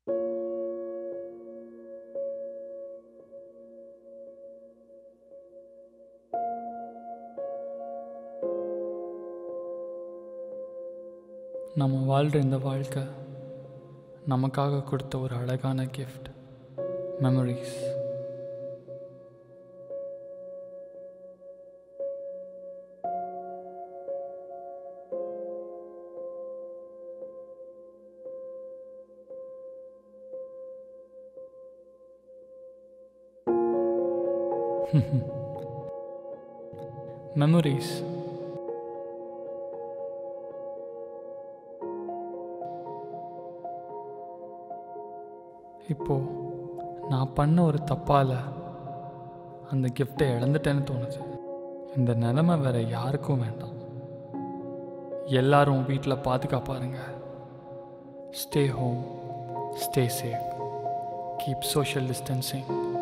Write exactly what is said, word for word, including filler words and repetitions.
நம்ம வாழ்கிற இந்த வாழ்க்கை நமக்காக கொடுத்த ஒரு அழகான கிஃப்ட், மெமரிஸ். மெமரிஸ் இப்போது நான் பண்ண ஒரு தப்பால் அந்த கிஃப்டை இழந்துட்டேன்னு தோணுது. இந்த நிலைமை வேற யாருக்கும் வேண்டாம். எல்லாரும் வீட்டில் பாதுகாப்பாருங்க. Stay home, stay safe, keep social distancing.